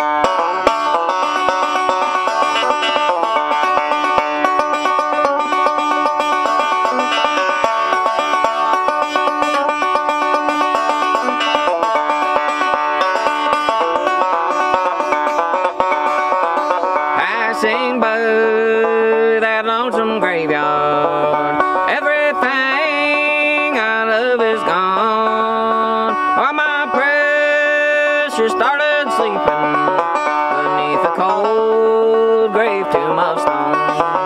Passing by that lonesome graveyard, everything I love is gone. While my precious started sleeping beneath a cold grave tombstone.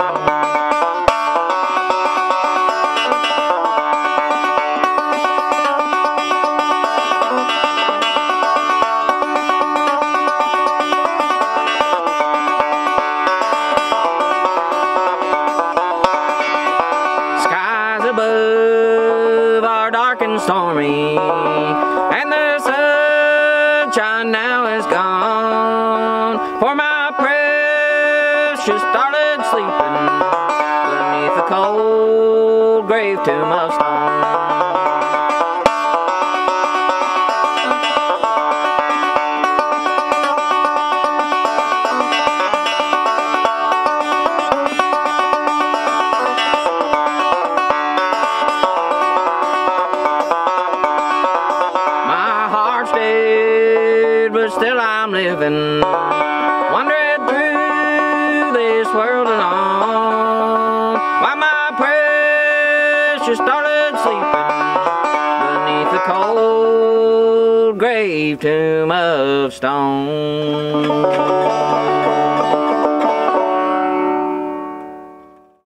Above are dark and stormy, and the sunshine now is gone. For my precious started sleeping beneath a cold grave tombstone. But still I'm living, wandering through this world alone. While my precious started sleeping beneath the cold grave tomb of stone.